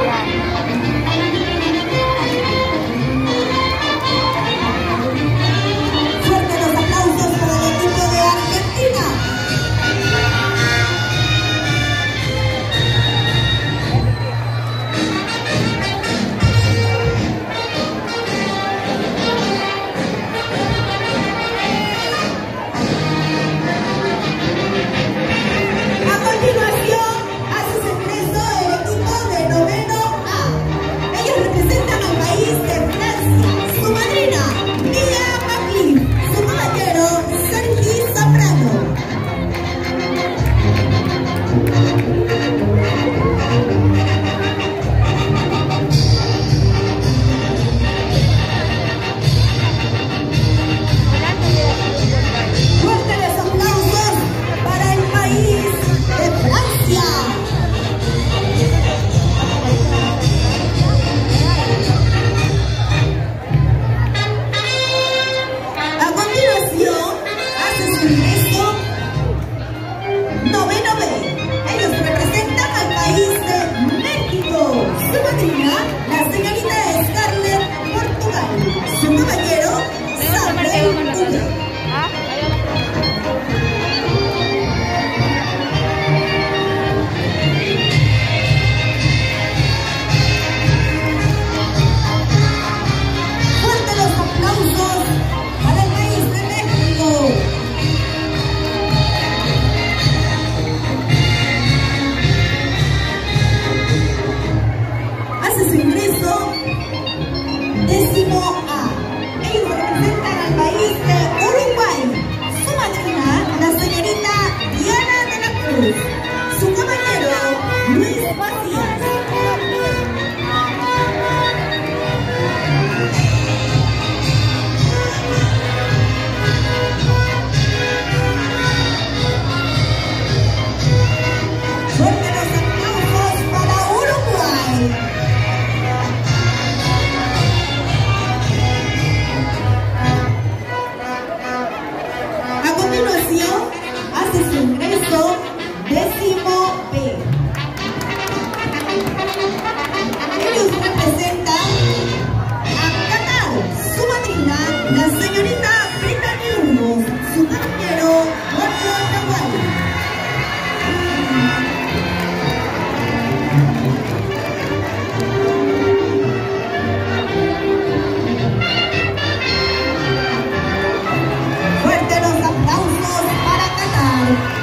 Fuerte los aplausos para el equipo de Argentina. A continuación, hace su ingreso el equipo de noveno A. Ellos representan al país de Francia. Su madrina, Mia Maclean. Su caballero, Sergi Zambrano. Fuertes aplausos para el país de Francia. A continuación, hace su ingreso noveno B. Ellos representan al país de México. Su madrina, la señorita Scarlett Portugal. Su caballero, Samuel Ude. Fuerte los aplausos para el país de México. Hace su ingreso décimo A. Ellos representan al país de Uruguay. Su madrina, la señorita Diana de la Cruz. Su caballero, Luis Macías. Fuerte los aplausos para Uruguay. A continuación, hace su ingreso décimo B. Ellos representan a Qatar. Su madrina, la señorita Brittany Burgos. Su caballero, Jorge Nahual. Fuerte los aplausos para Qatar.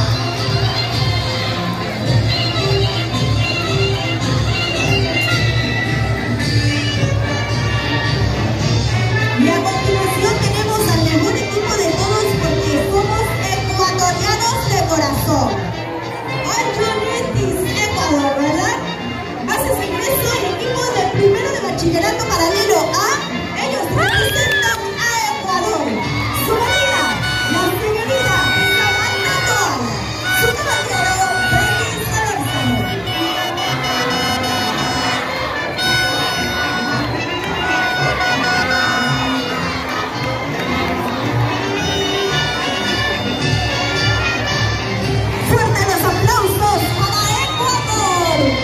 Y a continuación tenemos al mejor equipo de todos porque somos ecuatorianos de corazón. Anjonetis, Ecuador, ¿verdad? Hace su ingreso el equipo de primero de bachillerato paralelo A. Ellos representan a Ecuador. Su madrina, la señorita Samantha Toal. Su caballero, Félix Alonso. Fuerte los aplausos para Ecuador.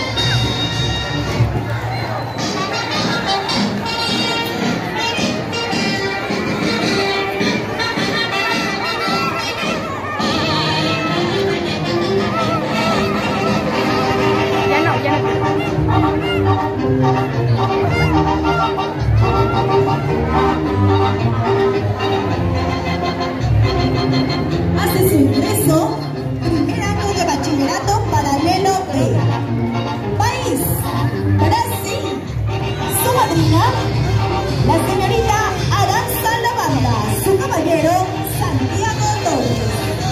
Hace su ingreso primer año de bachillerato paralelo B. País, Brasil. Su madrina, la señorita Aranza Lavanda. Su caballero, Santiago Torres.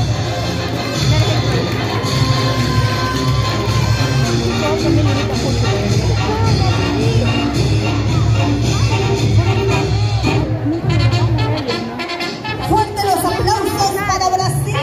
Fuerte los aplausos para Brasil.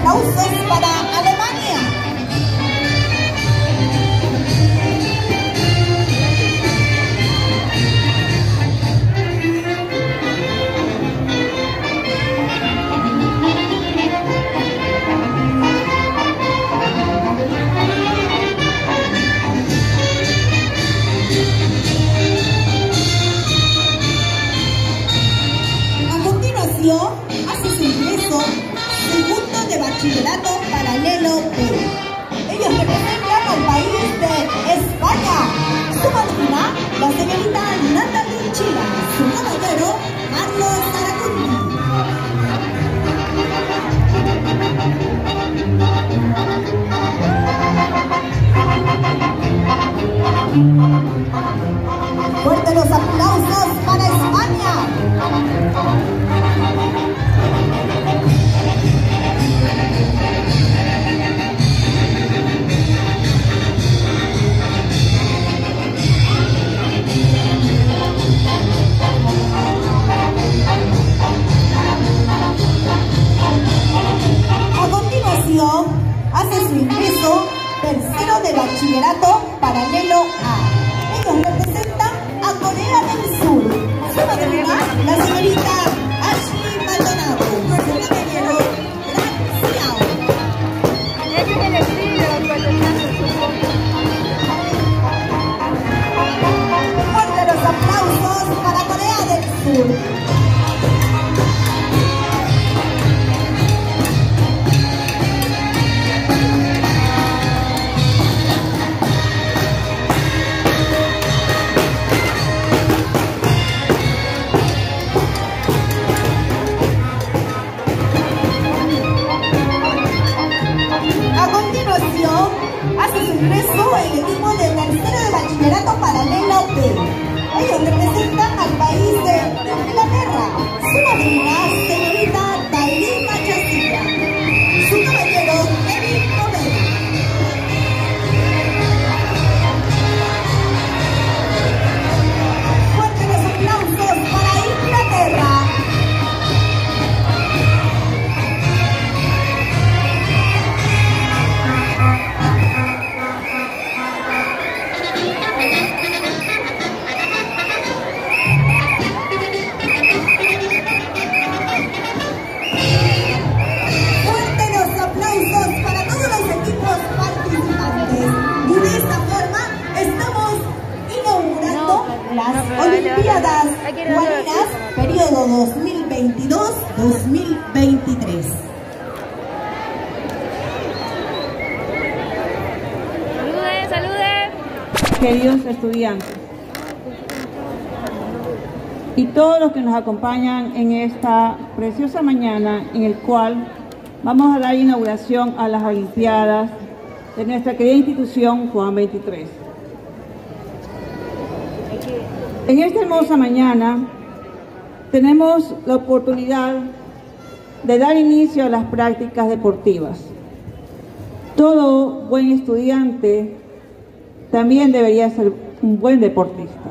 aplausos para Alemania. Hace su ingreso segundo de bachillerato paralelo B. Ellos representan al país de España. Su madrina, la señorita Natalie Chila. Su caballero, Carlos Zaracuti. Fuerte los aplausos para España. Hace su ingreso tercero de bachillerato paralelo A. Ellos representan a Corea del Sur. Su madrina, la señorita Ashley Maldonado. Su caballero, Graciao. Fuerte los aplausos para Corea del Sur. Hace su ingreso el equipo de tercero de bachillerato paralelo B. Ellos representan al país de Inglaterra. Su madrina, señorita Dailin Machasilla. Su caballero, Eric Romero. Fuertes los aplausos para Inglaterra. Las Olimpiadas Guarinas, periodo 2022-2023. ¡Saluden, saluden! Queridos estudiantes y todos los que nos acompañan en esta preciosa mañana en el cual vamos a dar inauguración a las Olimpiadas de nuestra querida institución Juan 23. En esta hermosa mañana tenemos la oportunidad de dar inicio a las prácticas deportivas. Todo buen estudiante también debería ser un buen deportista.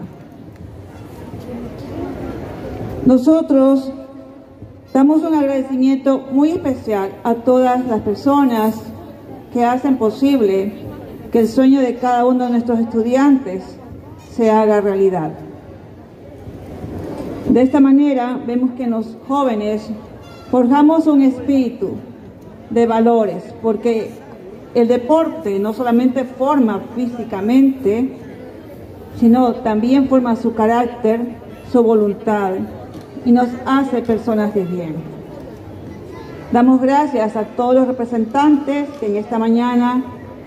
Nosotros damos un agradecimiento muy especial a todas las personas que hacen posible que el sueño de cada uno de nuestros estudiantes se haga realidad. De esta manera vemos que en los jóvenes forjamos un espíritu de valores, porque el deporte no solamente forma físicamente, sino también forma su carácter, su voluntad y nos hace personas de bien. Damos gracias a todos los representantes que en esta mañana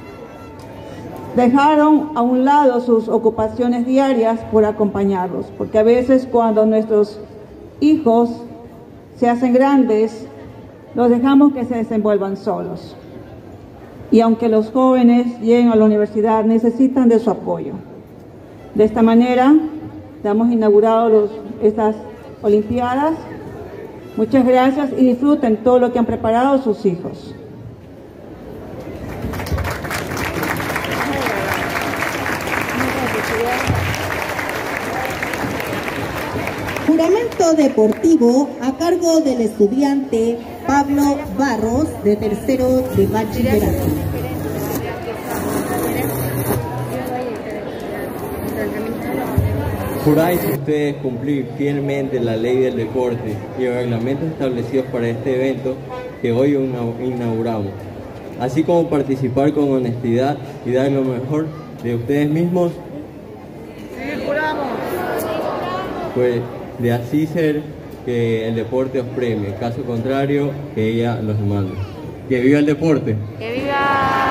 dejaron a un lado sus ocupaciones diarias por acompañarlos, porque a veces cuando nuestros hijos se hacen grandes, los dejamos que se desenvuelvan solos. Y aunque los jóvenes lleguen a la universidad, necesitan de su apoyo. De esta manera, damos inaugurado estas Olimpiadas. Muchas gracias y disfruten todo lo que han preparado sus hijos. juramento deportivo a cargo del estudiante Pablo Barros, de tercero de bachillerato. Juráis ustedes cumplir fielmente la ley del deporte y los reglamentos establecidos para este evento que hoy inauguramos, así como participar con honestidad y dar lo mejor de ustedes mismos. Sí, juramos. Pues de así ser que el deporte os premie, caso contrario que ella los demande. ¡Que viva el deporte! ¡Que viva!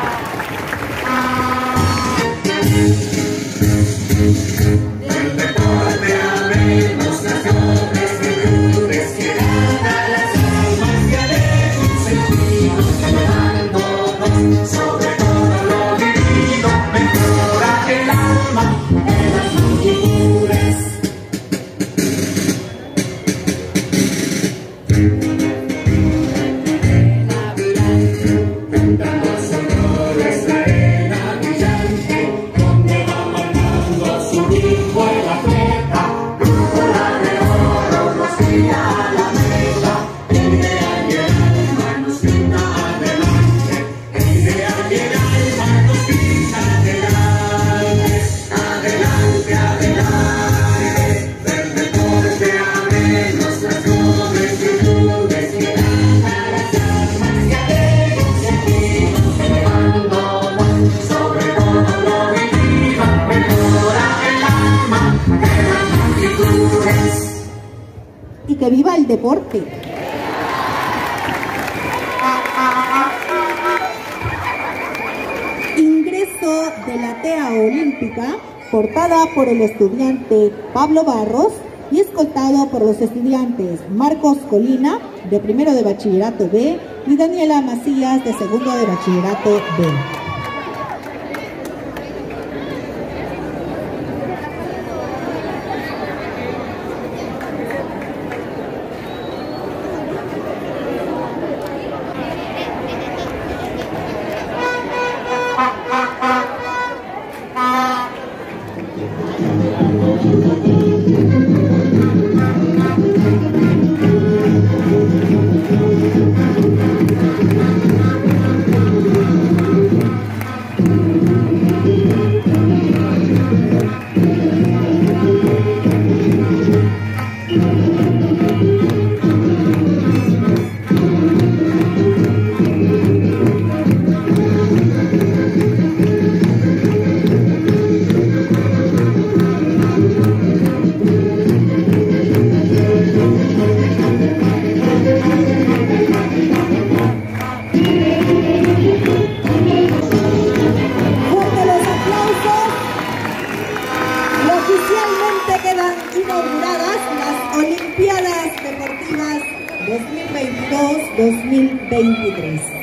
Y que viva el deporte. Ingreso de la tea olímpica, portada por el estudiante Pablo Barros y escoltado por los estudiantes Marcos Colina, de primero de bachillerato B, y Daniela Macías, de segundo de bachillerato B. Quedan inauguradas las Olimpiadas Deportivas 2022-2023.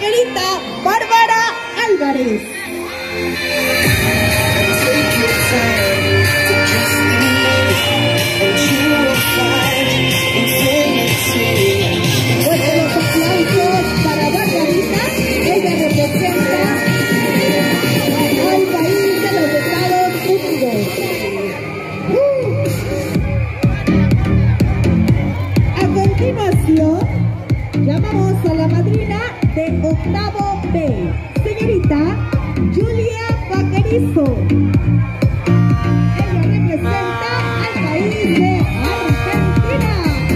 señorita Bárbara Álvarez. Bueno, los aplausos para Barbarita. Ella representa al país de los Estados Unidos. A continuación, llamamos a la madrina de octavo B, señorita Julia Vaquerizo. Ella representa al país de Argentina.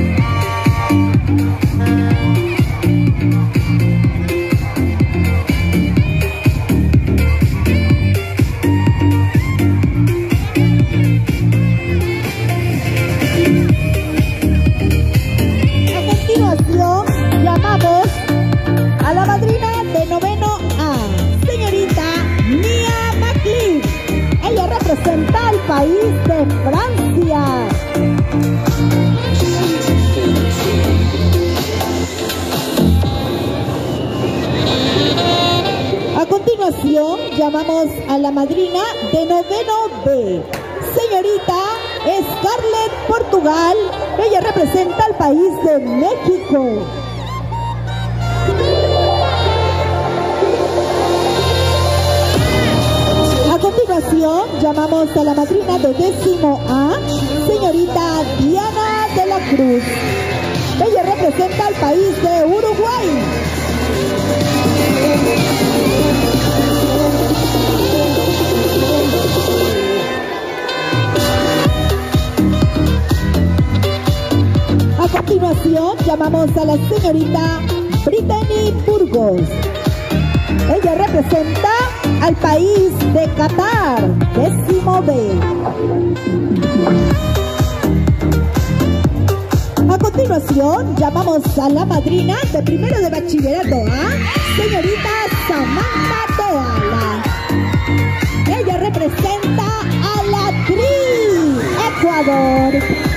A continuación, llamamos a la madrina de noveno A, señorita Mia McLean. Ella representa al país de Francia. A continuación, llamamos a la madrina de noveno B, señorita Scarlett Portugal. Ella representa al país de México. A continuación, llamamos a la madrina de décimo A, señorita Diana de la Cruz. Ella representa al país de Uruguay. A continuación, llamamos a la señorita Brittany Burgos. Ella representa al país de Qatar, décimo B. A continuación, llamamos a la madrina de primero de bachillerato A, señorita Samantha Toala. Ella representa a la TRI, Ecuador.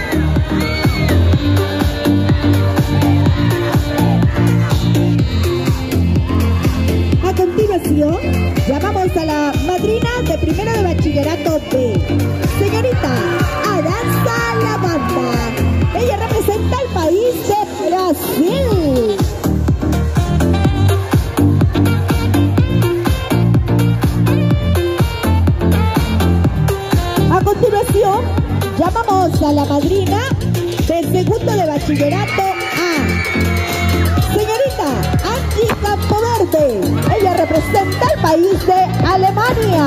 A continuación, llamamos a la madrina de primero de bachillerato B, señorita Aranza Lavanda. Ella representa al país de Brasil. A continuación, llamamos a la madrina de segundo de bachillerato A, señorita Angie Campoverde. Ella representa al país de Alemania.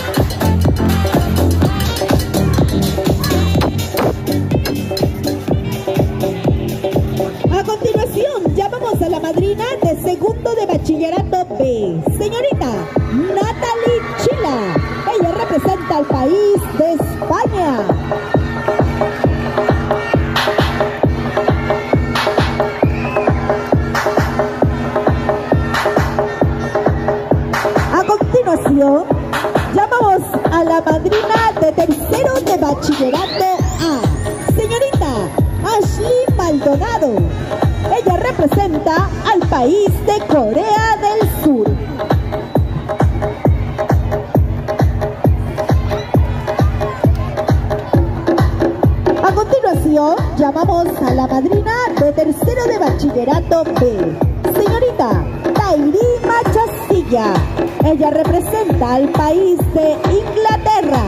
A continuación, llamamos a la madrina de segundo de bachillerato B, señorita Natalie Chila. Ella representa al país de España. A continuación, llamamos a la madrina de tercero de bachillerato A, señorita Ashley Maldonado. Ella representa al país de Corea del Sur. A continuación, llamamos a la madrina de tercero de bachillerato B, señorita Tairi Machastilla. Ella representa al país de Inglaterra.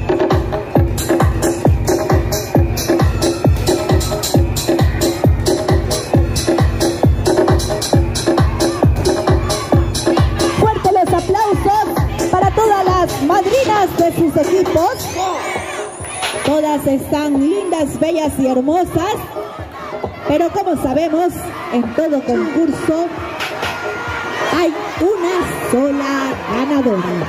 Fuerte los aplausos para todas las madrinas de sus equipos. Todas están lindas, bellas y hermosas, pero como sabemos, en todo concurso hay una sola ganadora.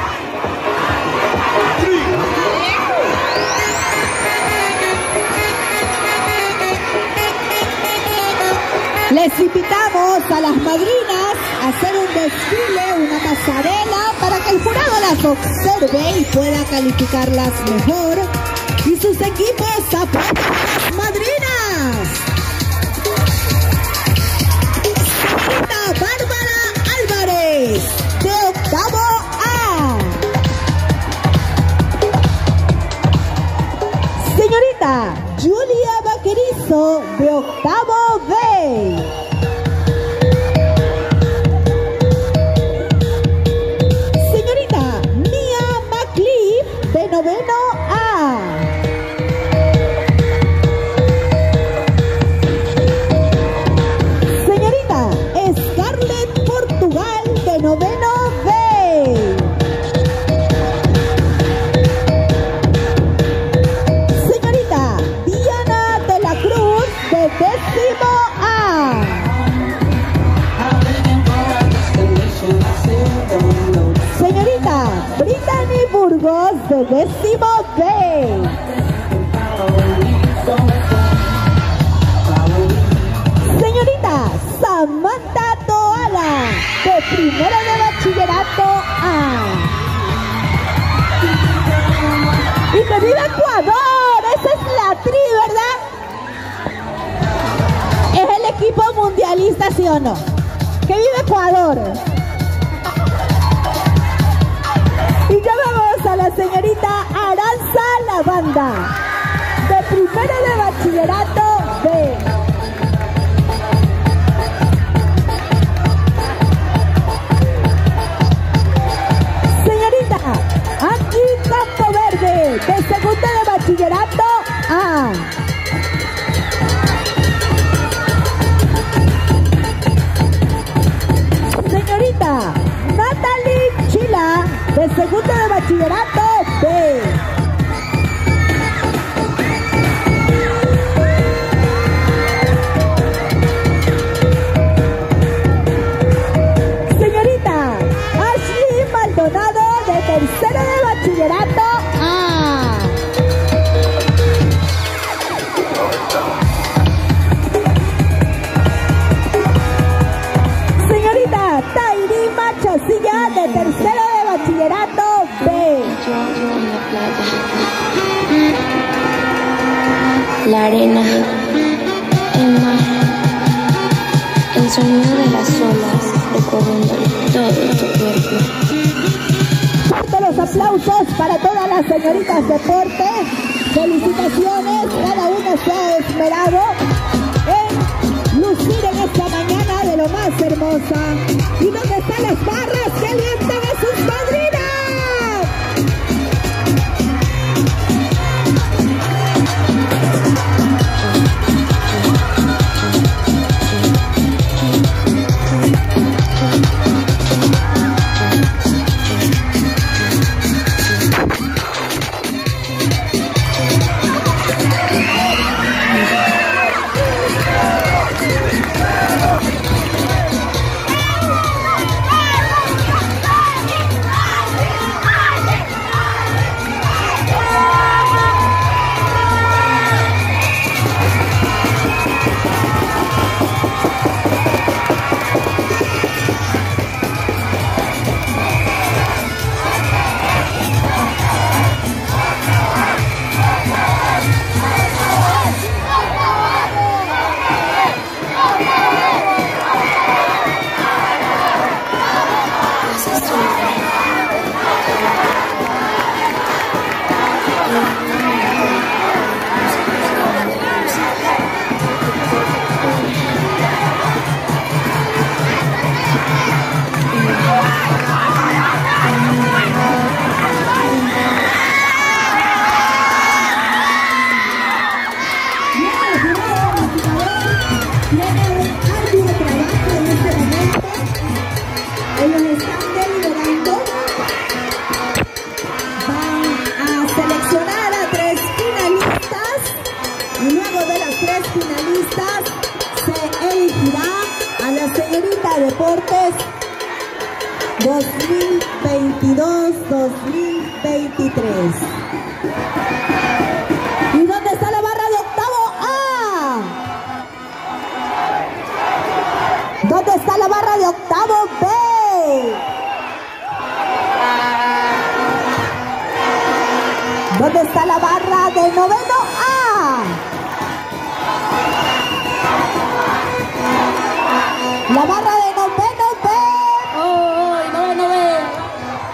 Les invitamos a las madrinas a hacer un desfile, una pasarela, para que el jurado las observe y pueda calificarlas mejor. Y sus equipos apoyan a las madrinas. Señorita Bárbara Señorita Julia Vaquerizo, de octavo B. Señorita Mia McLeaf, de noveno A. Señorita Scarlett Portugal, de noveno B. Señorita Diana de la Cruz, de décimo A. Señorita Brittany Burgos, de décimo B. Señorita Samantha Toala, de primero de bachillerato A. ¡Y que viva Ecuador! ¡Esa es la tri, ¿verdad? Es el equipo mundialista, ¿sí o no? ¡Que viva Ecuador! Y ya vamos a la señorita Aranza Lavanda, de primero de bachillerato B. Señorita Angie Campoverde, de segundo de bachillerato A. Señorita Natalie Chila, de segundo de bachillerato B. Señorita Ashley Maldonado, de tercero de bachillerato A. Señorita Tairi Machosilla, de tercero de bachillerato B. La arena, el mar, el sonido de las olas recorriendo todo tu cuerpo. Fuerte los aplausos para todas las señoritas deportes. Felicitaciones, cada una se ha esmerado en lucir en esta mañana de lo más hermosa. ¿Y dónde están las barras que alientan a sus madrinas? Deportes 2022-2023. ¿Y dónde está la barra de octavo A? ¿Dónde está la barra de octavo B? ¿Dónde está la barra de noveno A? La barra de noveno B. Noveno B.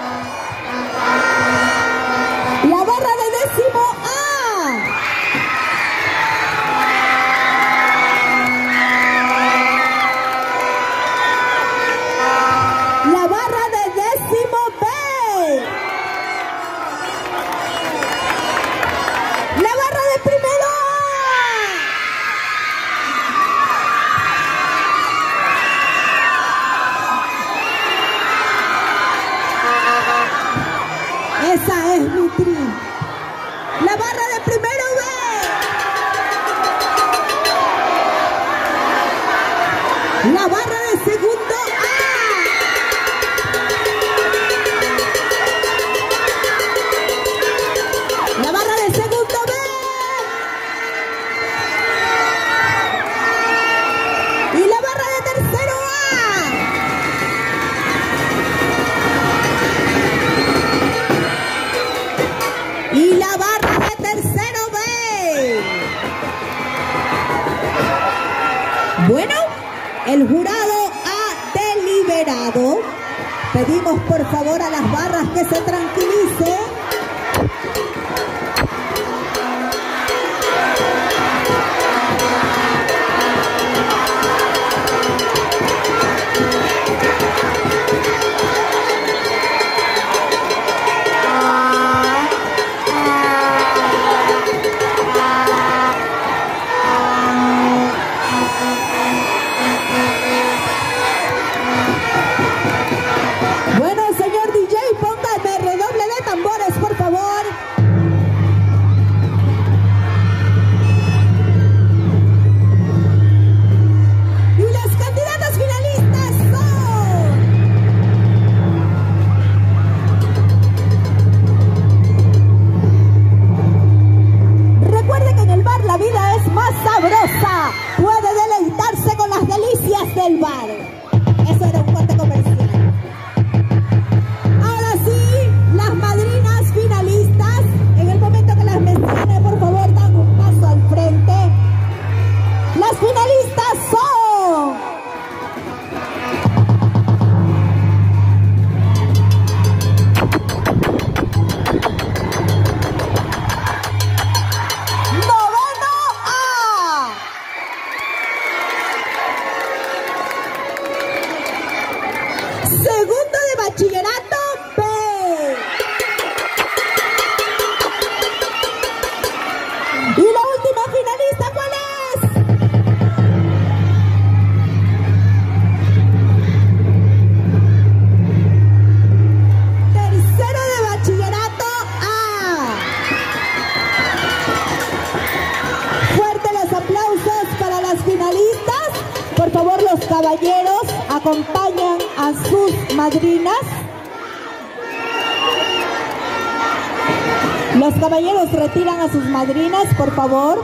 La barra de décimo A. El jurado ha deliberado. Pedimos por favor a las barras que se tranquilicen. Bueno, señor DJ, póngame redoble de tambores, por favor. Y las candidatas finalistas son... Recuerde que en el bar la vida es más sabrosa. Puede deleitarse con las delicias del bar. Eso era un corte comercial. Ahora sí, las madrinas finalistas, en el momento que las mencione, por favor, dan un paso al frente. Las finalistas son... Noveno A. Segundo de bachillerato B. Y la última finalista, ¿cuál es? Tercero de bachillerato A. Fuerte los aplausos para las finalistas. Por favor, los caballeros acompañan a sus madrinas. Los caballeros retiran a sus madrinas, por favor.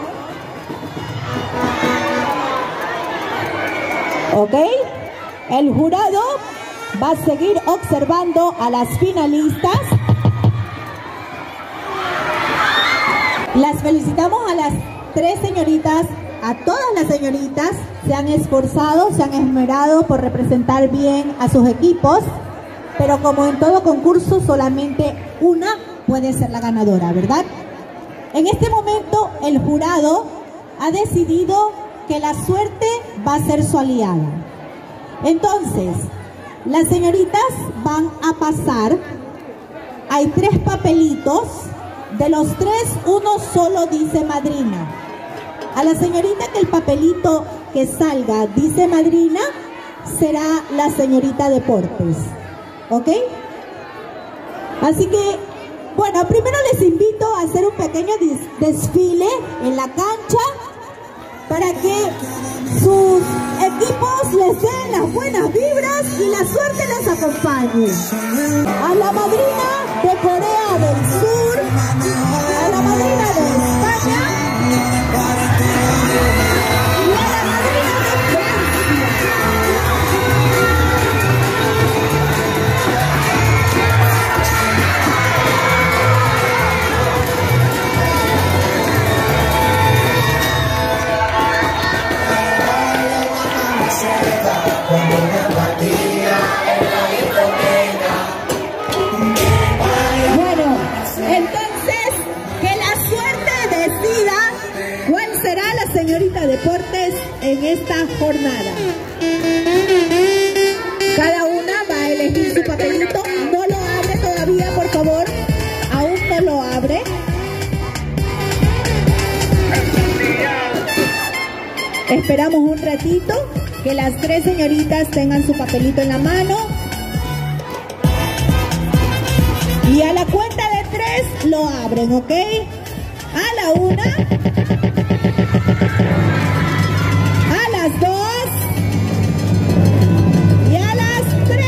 ¿Ok? El jurado va a seguir observando a las finalistas. Las felicitamos a las tres señoritas, a todas las señoritas. Se han esforzado, se han esmerado por representar bien a sus equipos, pero como en todo concurso, solamente una puede ser la ganadora, ¿verdad? En este momento, el jurado ha decidido que la suerte va a ser su aliada. Entonces, las señoritas van a pasar. Hay 3 papelitos. De los 3, uno solo dice madrina. A la señorita que el papelito que salga dice madrina, será la señorita Deportes. ¿Ok? Así que, bueno, primero les invito a hacer un pequeño desfile en la cancha para que sus equipos les den las buenas vibras y la suerte les acompañe. A la madrina de Corea del Sur, a la madrina de España y a la madrina de Francia. Bueno, entonces que la suerte decida cuál será la señorita Deportes en esta jornada. Cada una va a elegir su papelito. No lo abre todavía, por favor. Aún no lo abre. Esperamos un ratito que las 3 señoritas tengan su papelito en la mano. Y a la cuenta de 3 lo abren, ¿ok? A la 1, a las 2 y a las 3.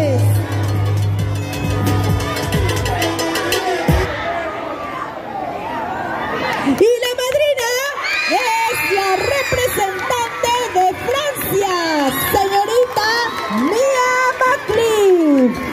Y la madrina es la representante de Francia, señorita Mia McLeod.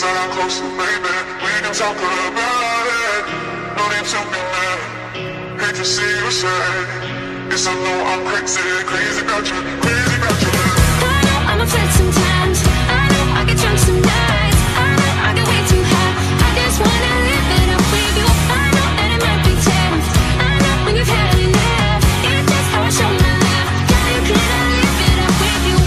So I'm closer, baby. We can talk about it. No need to be mad. Hate to see you sad. Yes, I know I'm crazy, crazy about you, crazy about you. I know I'm a flirt sometimes. I know I get drunk some nights. I know I get way too high. I just wanna live it up with you. I know that it might be tense. I know when you've had enough. It's just how I show my love. Darling, can I live it up with you?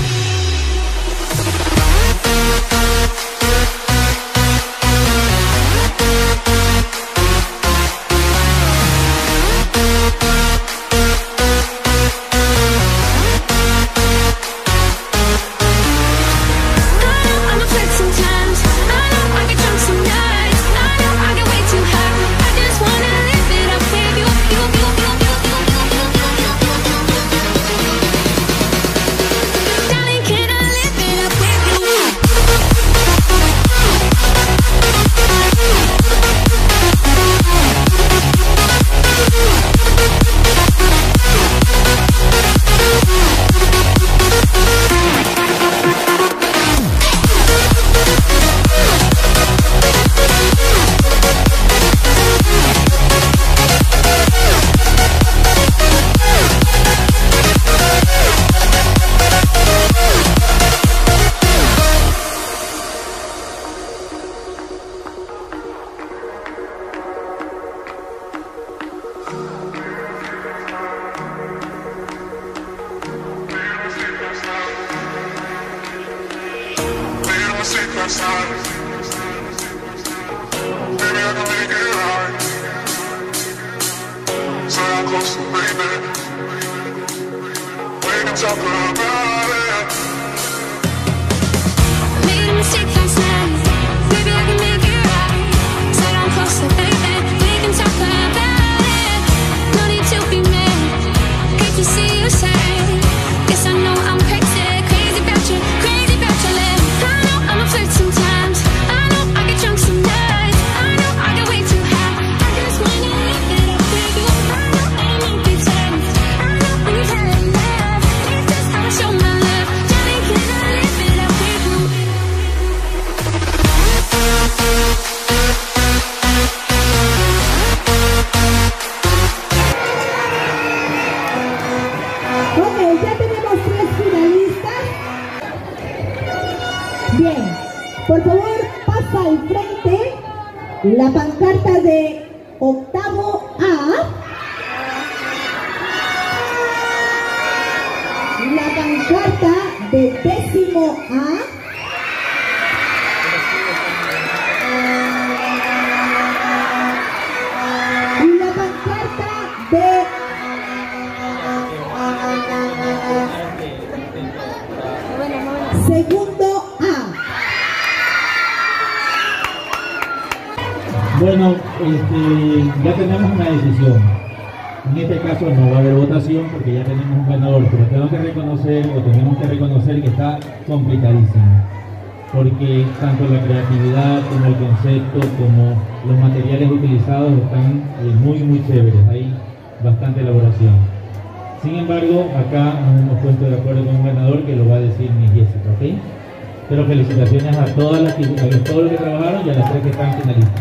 Por favor, pasa al frente la pancarta de octavo A, la pancarta de décimo A, y la pancarta de segundo A. Bueno, ya tenemos una decisión. En este caso no va a haber votación porque ya tenemos un ganador, pero tenemos que reconocer que está complicadísimo. Porque tanto la creatividad como el concepto, como los materiales utilizados están muy chéveres. Hay bastante elaboración. Sin embargo, acá nos hemos puesto de acuerdo con un ganador que lo va a decir mi Jessica, ¿ok? Pero felicitaciones a todos los que trabajaron y a las 3 que están finalistas.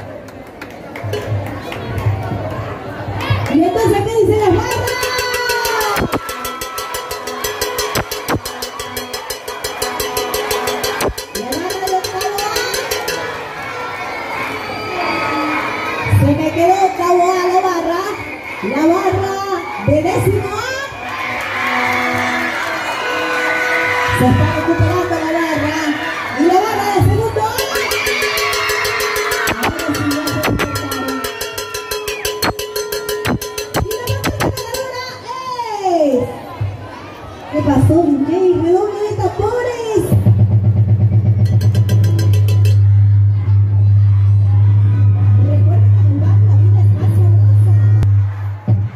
Y entonces, ¿qué dice la barra? La barra de octavo A. Se me quedó octavo A la barra de décimo A. Se está recuperando la barra. Y la barra de segundo A. Ahora sí ya se recuperaron. ¿Qué pasó, DJ? Redoble de tambores. Recuerda que en el bar la vida es más sabrosa.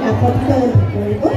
una fotito del recuerdo.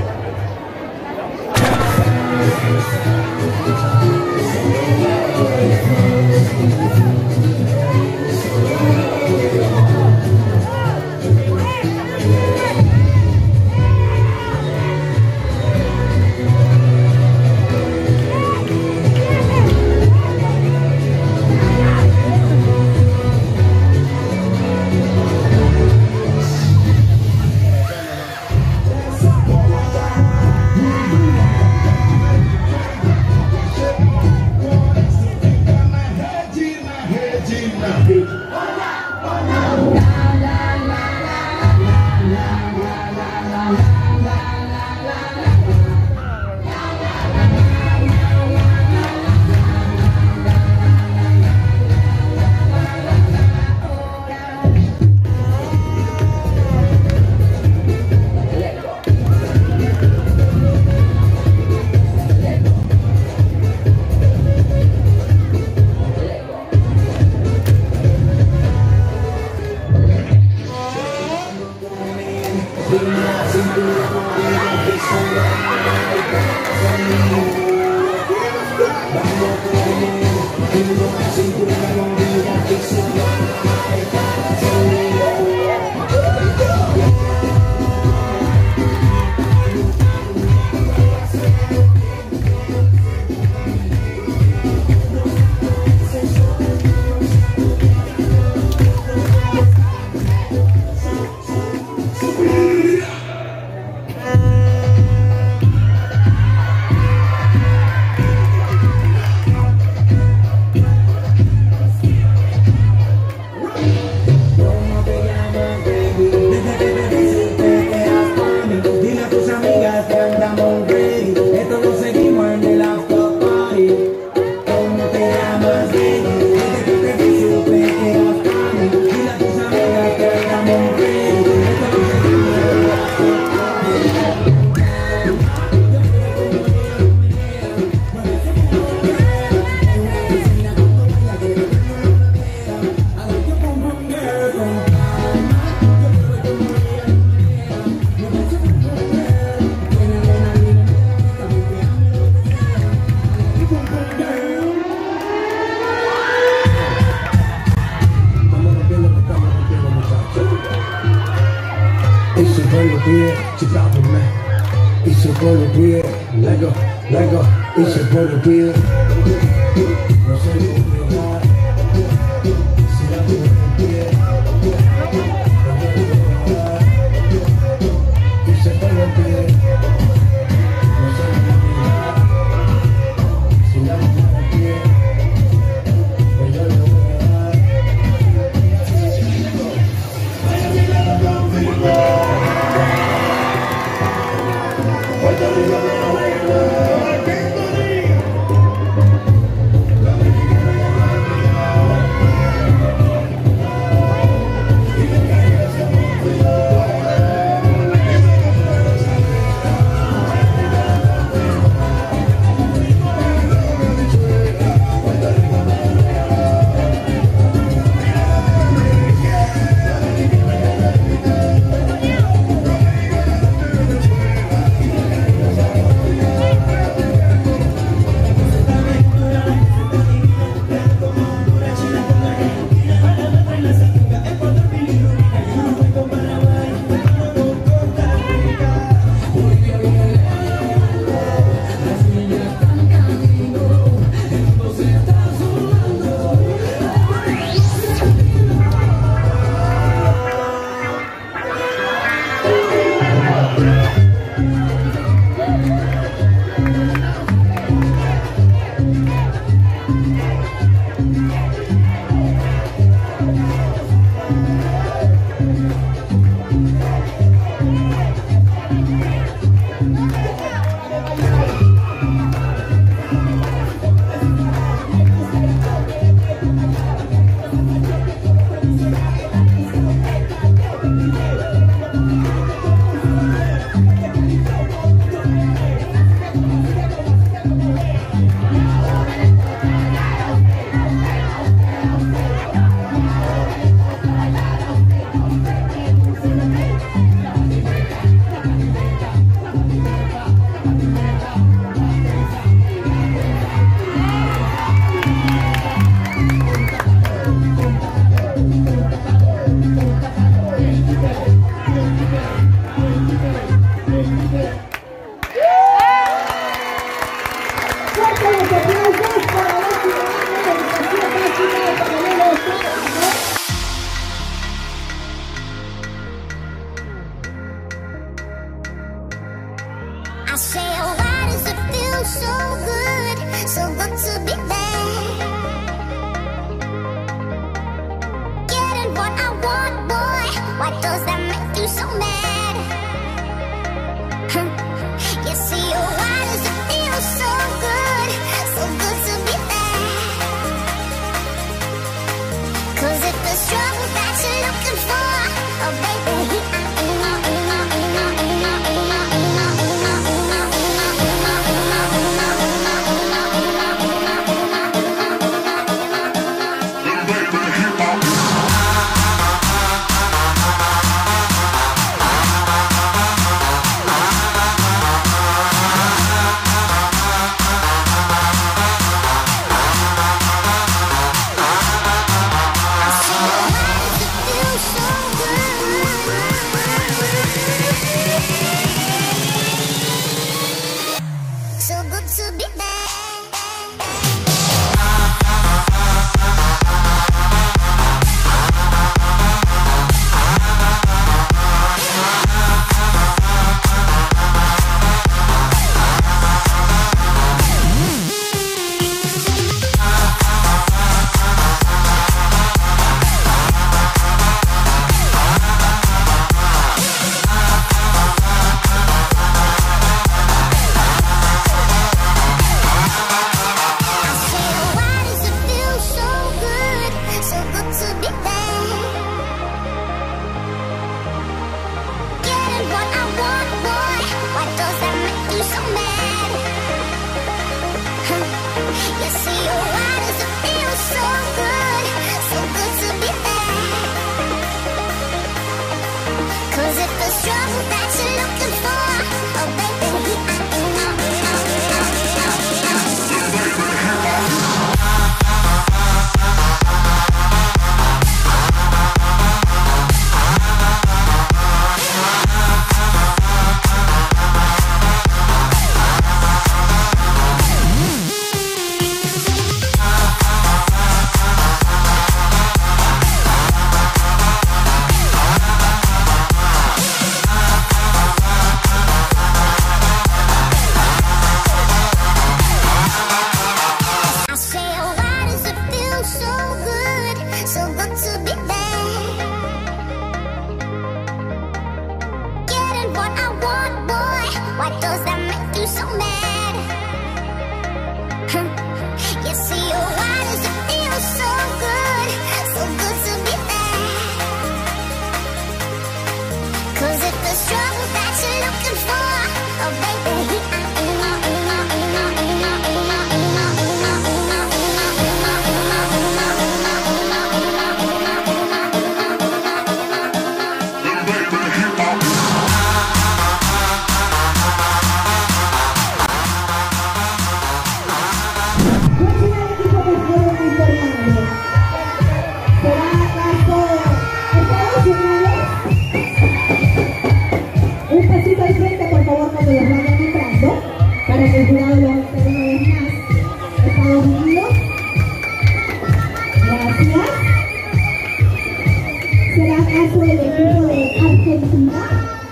acaso el equipo de Argentina?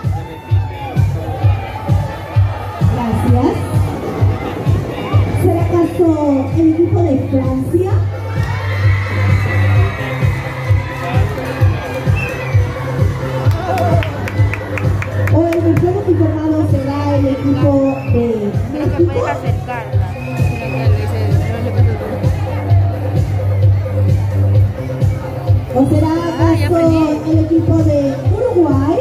Gracias. ¿Será acaso el equipo de Francia? ¿O el mejor uniformado será el equipo de México? ¿O será acaso el equipo de Uruguay?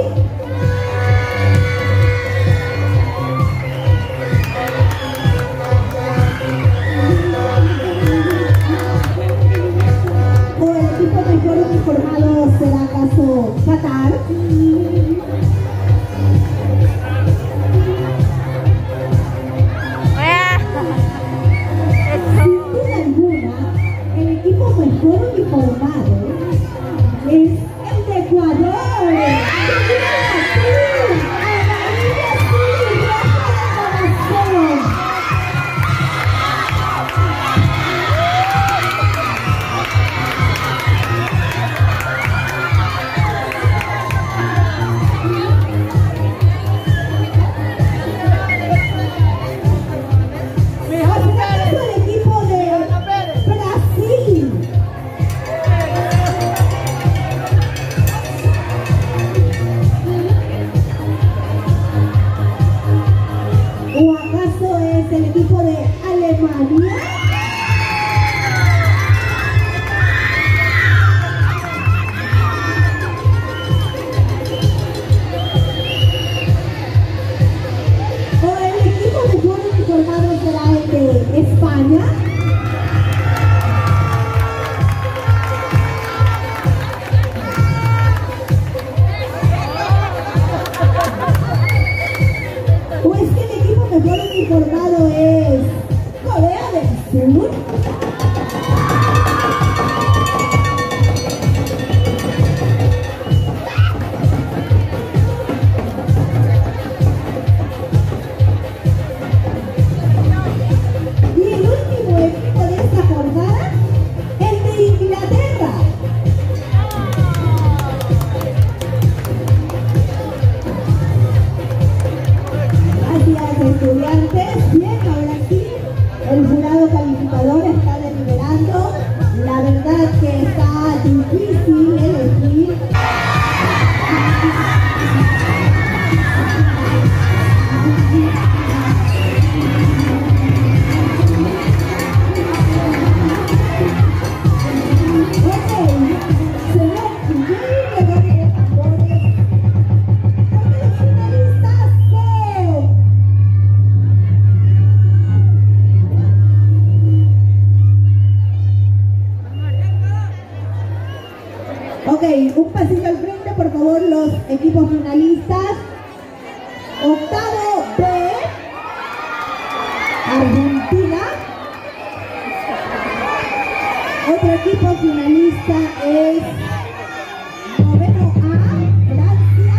¿O el equipo mejor uniformado será acaso Qatar? Sin duda alguna, el equipo mejor uniformado es el de Ecuador. ¡Amarillo, azul y rojo de corazón! El equipo de Brasil. ¿O acaso es el equipo de Alemania? ¿O el equipo mejor uniformado será el de España? ¿O es que el equipo mejor uniformado es Corea del Sur? Y el último equipo de esta jornada, el de Inglaterra. Gracias, estudiantes. Bien, ahora sí, el jurado calificador está deliberando. La verdad que está difícil elegir. Ok, se ve increíble lo que de tambores. Porque los finalistas son... Ok, un pasito al frente, por favor, los equipos finalistas. Octavo B, Argentina. Otro equipo finalista es noveno A, Francia.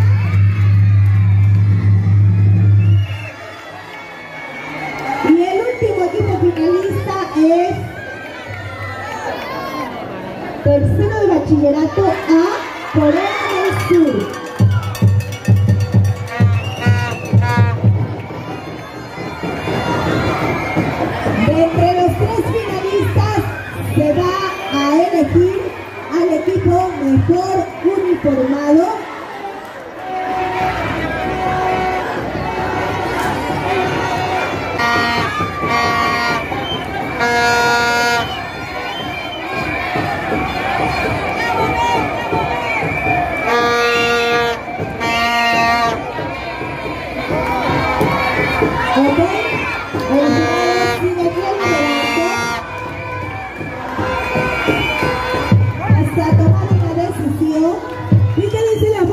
Y el último equipo finalista es tercero de bachillerato A, Corea del Sur. De entre los tres finalistas se va a elegir al equipo mejor uniformado. Ok, el jurado sigue aquí hasta tomar una decisión. ¿Y qué dice la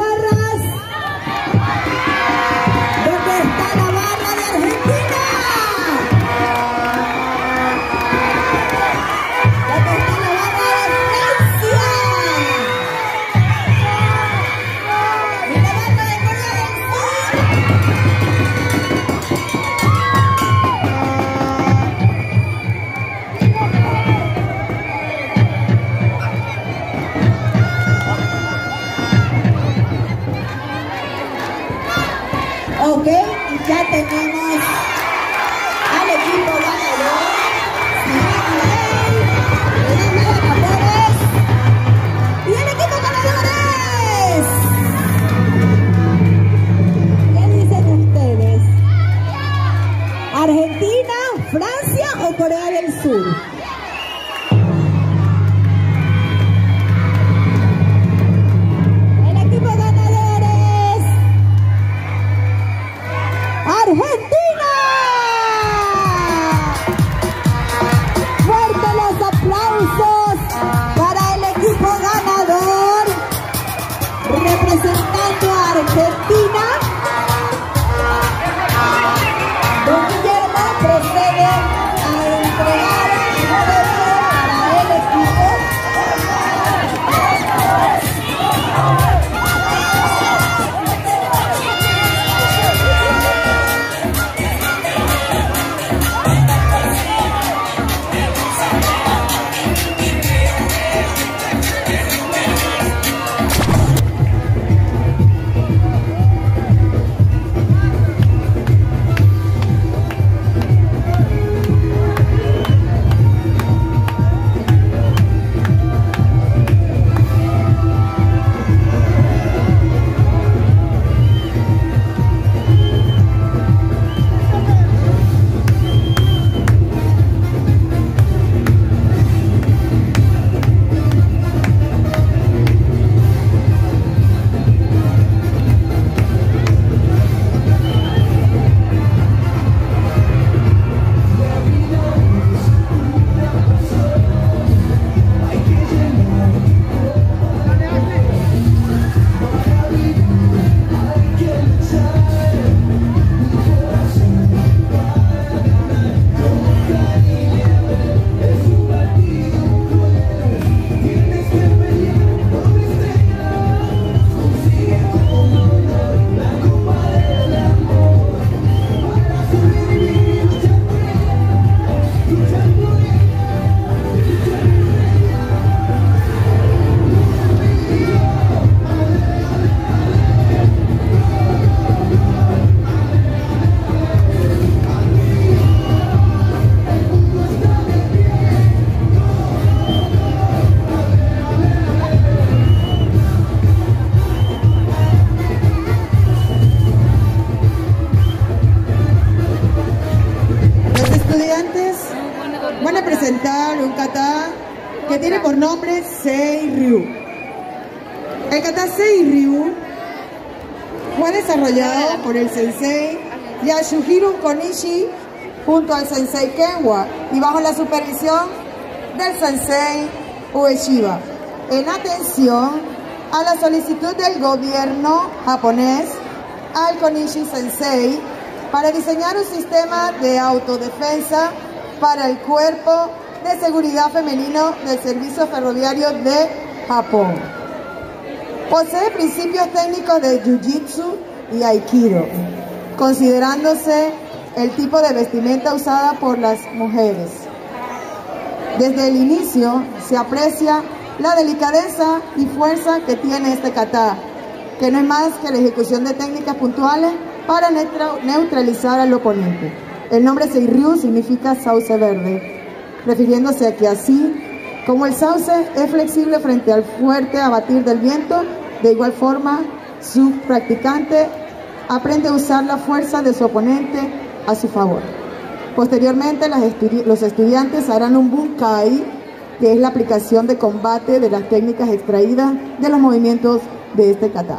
por nombre Seiryu. El kata Seiryu fue desarrollado por el sensei Yasuhiro Konishi junto al sensei Kenwa y bajo la supervisión del sensei Ueshiba, en atención a la solicitud del gobierno japonés al Konishi Sensei para diseñar un sistema de autodefensa para el cuerpo de seguridad femenino del Servicio Ferroviario de Japón. Posee principios técnicos de Jiu-Jitsu y Aikido, considerándose el tipo de vestimenta usada por las mujeres. Desde el inicio se aprecia la delicadeza y fuerza que tiene este kata, que no es más que la ejecución de técnicas puntuales para neutralizar al oponente. El nombre Seiryu significa sauce verde, refiriéndose a que así como el sauce es flexible frente al fuerte abatir del viento, de igual forma su practicante aprende a usar la fuerza de su oponente a su favor. Posteriormente, los estudiantes harán un bunkai, que es la aplicación de combate de las técnicas extraídas de los movimientos de este kata.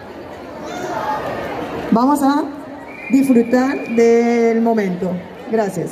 Vamos a disfrutar del momento. Gracias.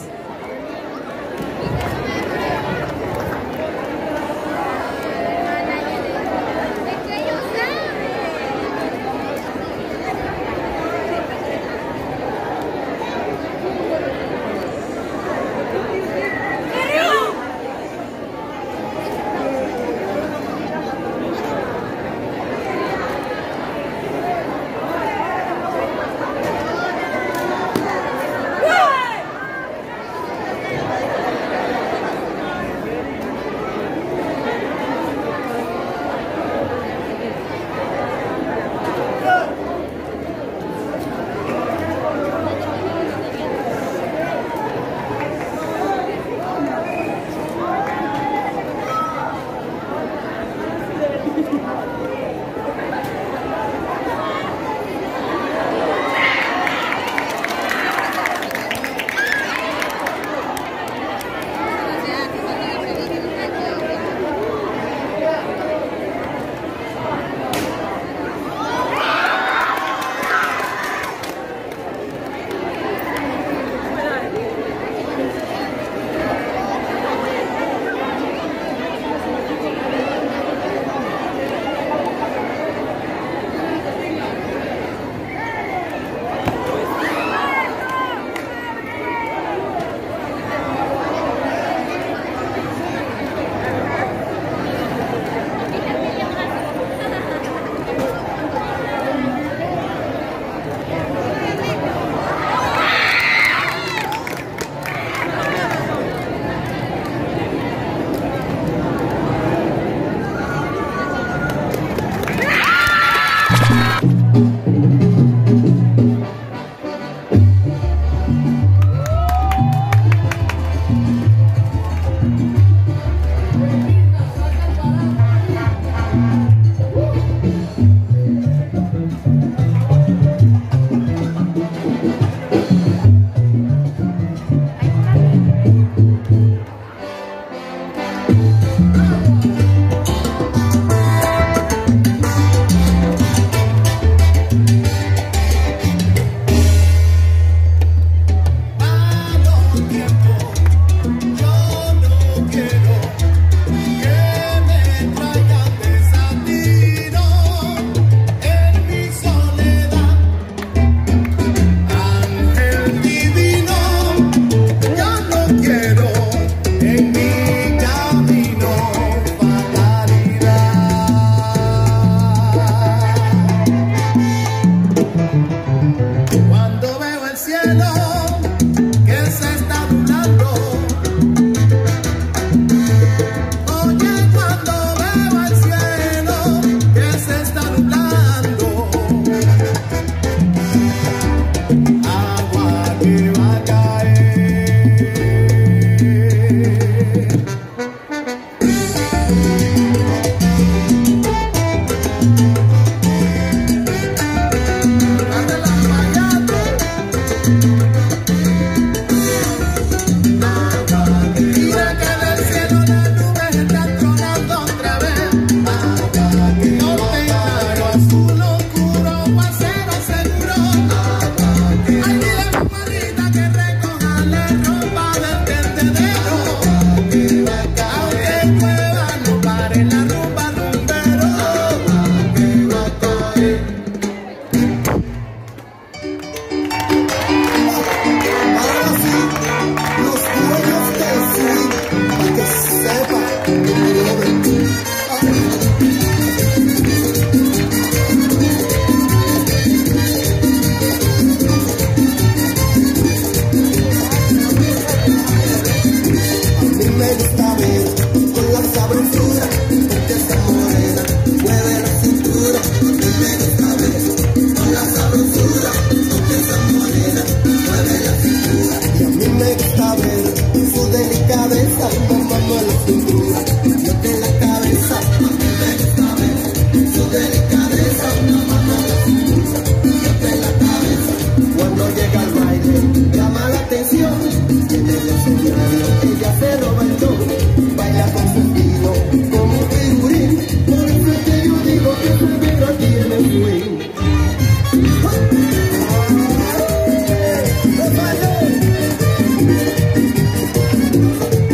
cintura, porque esa morena mueve la cintura. A mí me gusta ver con la sabrosura, porque esa morena mueve la cintura. Y a mí me gusta ver su delicadeza, mamando la cintura, yo de la cabeza. A mí me gusta ver su delicadeza, mamando la cintura, yo de la cabeza. Cuando llega al baile, llama la atención, tiene el escenario, ella se roba el show, baila con su estilo, como un figurín, por eso es que yo digo que ese negro tiene swing.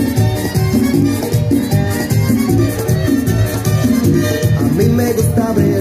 A mí me gusta ver